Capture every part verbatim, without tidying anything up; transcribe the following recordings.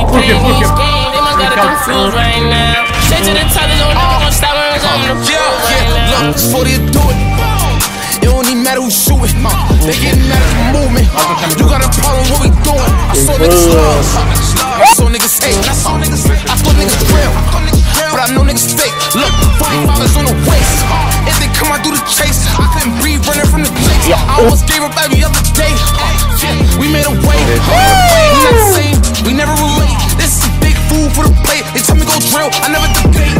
playing these games, they must got it confused right now. Straight to the top, they don't never gonna stop when I'm the fool right now. Look, before they do it, it don't even matter who shoot it. They getting mad at the movement. You got a problem, what we doing? I saw niggas love, I saw niggas hate, I saw niggas hate. I thought niggas real, but I know niggas fake. Look, forty-five is on the waist. If they come out through the chase, I couldn't breathe running from the place. I almost gave up every other day. We made a way, we not the same, we never relate. This is big food for the plate. They tell me go drill, I never debate.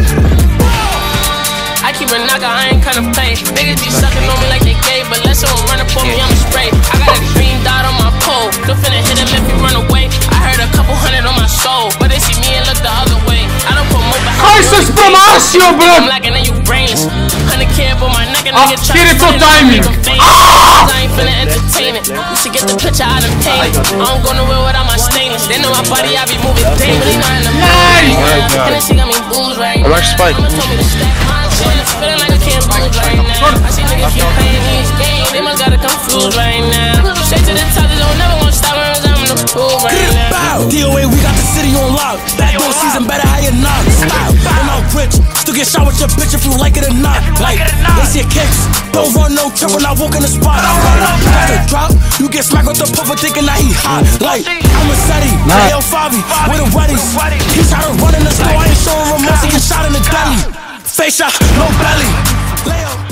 I keep a knocker, I ain't kinda play. Niggas be sucking on me like they gay, but let someone run up on me, I'ma spray. I got a green dot on my pole, don't finna hit him if he run away. I heard a couple hundred on my soul, but they see me and look the other way. I don't put more behind me. I'm lacking and you brainless. Hundred K up on my neck and nigga try to run it, make him famous. I ain't finna entertain it. You should get the picture I done painted. I don't go nowhere without my stainless. They know my body, I be moving daily. And then she got me booze right now. Mama told me to stack my shit. Feeling like I can't lose right now. I see niggas keep playing these games, they must got it confused right now. Straight to the top, they don't never wanna stop when I'm in the pool right now. D O A, we got the city on lock. Back door season, better how you knock. Stop, I'm out rich. Still get shot with your bitch if you like it or not. Like, they see kicks. Don't run no trip when I walk in the spot. Like, drop, you get smacked with the puffer thinking that he hot. Like, I'm a Seti, L Favi, with a wedding. He tried to run in the store, I ain't showing remorse, he get shot in the belly. Face shot, no belly. Lay up.